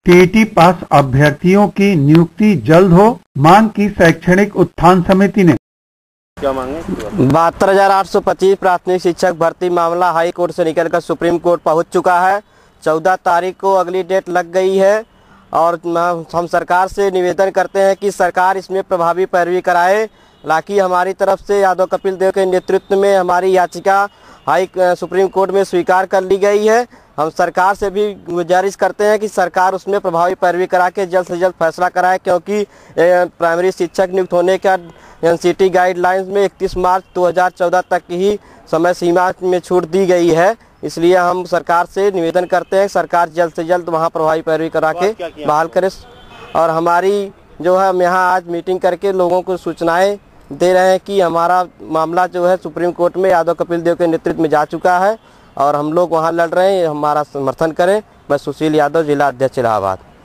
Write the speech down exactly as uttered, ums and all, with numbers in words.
TET pass अभ्यर्थियों की नियुक्ति जल्द हो, मांग की शैक्षणिक उत्थान समिति ने। क्या मांगे? बहत्तर हजार आठ सौ पच्चीस प्राथमिक शिक्षक भर्ती मामला हाई कोर्ट से निकलकर सुप्रीम कोर्ट पहुंच चुका है। चौदह तारीख को अगली डेट लग गई है और हम सरकार से निवेदन करते हैं कि सरकार इसमें प्रभावी पैरवी कराए। हालांकि हमारी तरफ से यादव कपिल देव के नेतृत्व में हमारी याचिका हाई सुप्रीम कोर्ट में स्वीकार कर ली गई है। हम सरकार से भी गुजारिश करते हैं कि सरकार उसमें प्रभावी पैरवी करा के जल्द से जल्द फैसला कराए, क्योंकि प्राइमरी शिक्षक नियुक्त होने का एनसीटी गाइडलाइंस में इकतीस मार्च दो हज़ार चौदह तक ही समय सीमा में छूट दी गई है। इसलिए हम सरकार से निवेदन करते हैं सरकार जल्द से जल्द वहां प्रभावी पैरवी करा के बहाल करे। और हमारी जो है हम यहाँ आज मीटिंग करके लोगों को सूचनाएं दे रहे हैं कि हमारा मामला जो है सुप्रीम कोर्ट में यादव कपिल देव के नेतृत्व में जा चुका है और हम लोग वहाँ लड़ रहे हैं, हमारा समर्थन करें। मैं सुशील यादव, जिला अध्यक्ष इलाहाबाद।